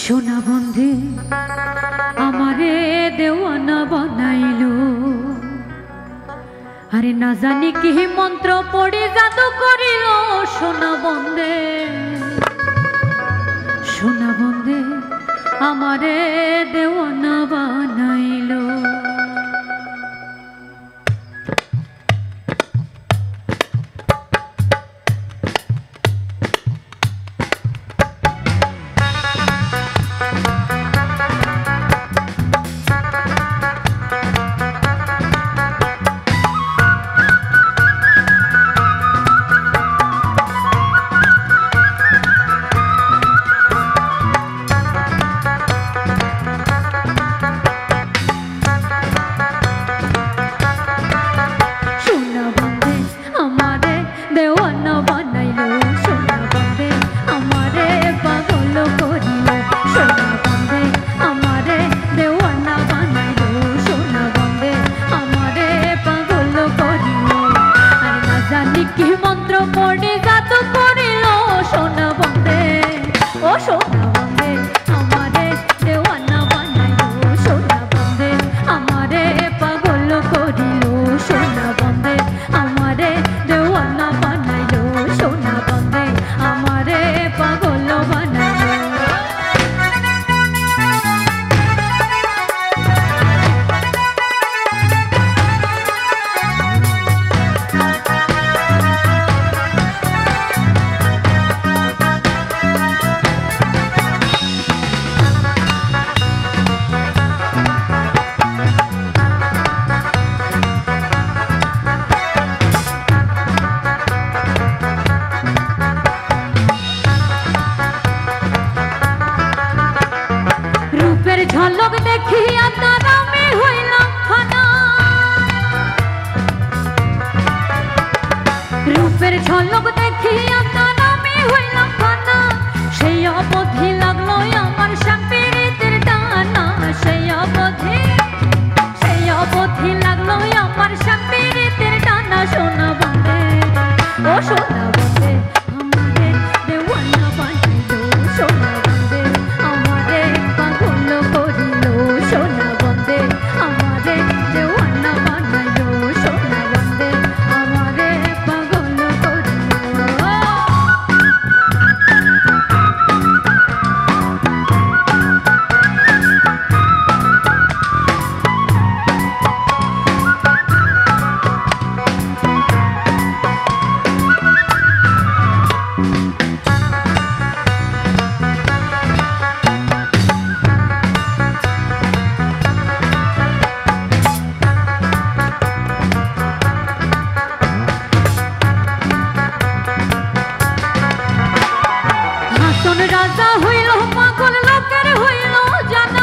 সোনা বন্ধে আমারে দেওয়ানা বানাইলো, আরে না জানি কি মন্ত্র পড়ে জাদু করিল। সোনা বন্ধে আমারে দেওয়ানা বানাইলো। ঝলক দেখিয়া তার আমি হইলাম ফানা, রূপের ঝলক দেখিয়া তার আমি হইলাম ফানা। সেই অবধি লাগলো আমার শান্তির টানা, সেই অবধি লাগলো আমার শান্তির টানা। সোনা বন্ধে ও সোনা বন্ধে আমারে দেওয়ানা বানাইলো। সোনা বন্ধে আমারে পাগল করিল। সোনা বন্ধে আমারে দেওয়ানা বানাইলো। সোনা বন্ধে আমারে পাগল করিল। রাজা হইল পাগল লোকের হইল জানা,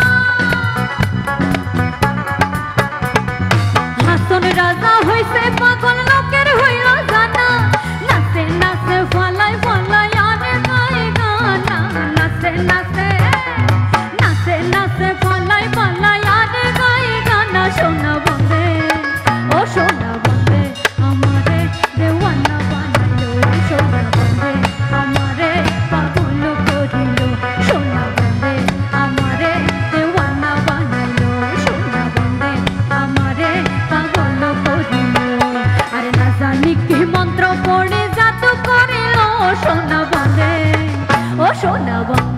হাসন রাজা হইছে পাগল লোকের হইল জানা। নাচে নাচে ফালাই ফালাই আনে গায়ে গানা, নাচে নাচে নাচে নাচে ফালাই ফালাই আনে গায়ে গানা। সোনা বন্ধে ও সোনা বন্ধে আমারে দেওয়ানা বানাইলো। সোনা বন্ধে আমারে পাগল করিল। সোনা বন্ধে আমারে দেওয়ানা বানাইলো। সোনা বন্ধে আমারে পাগল করিল। আরে না জানি কি মন্ত্র পড়ে জাদু করিল। সোনা বন্ধে ও সোনা বন্ধে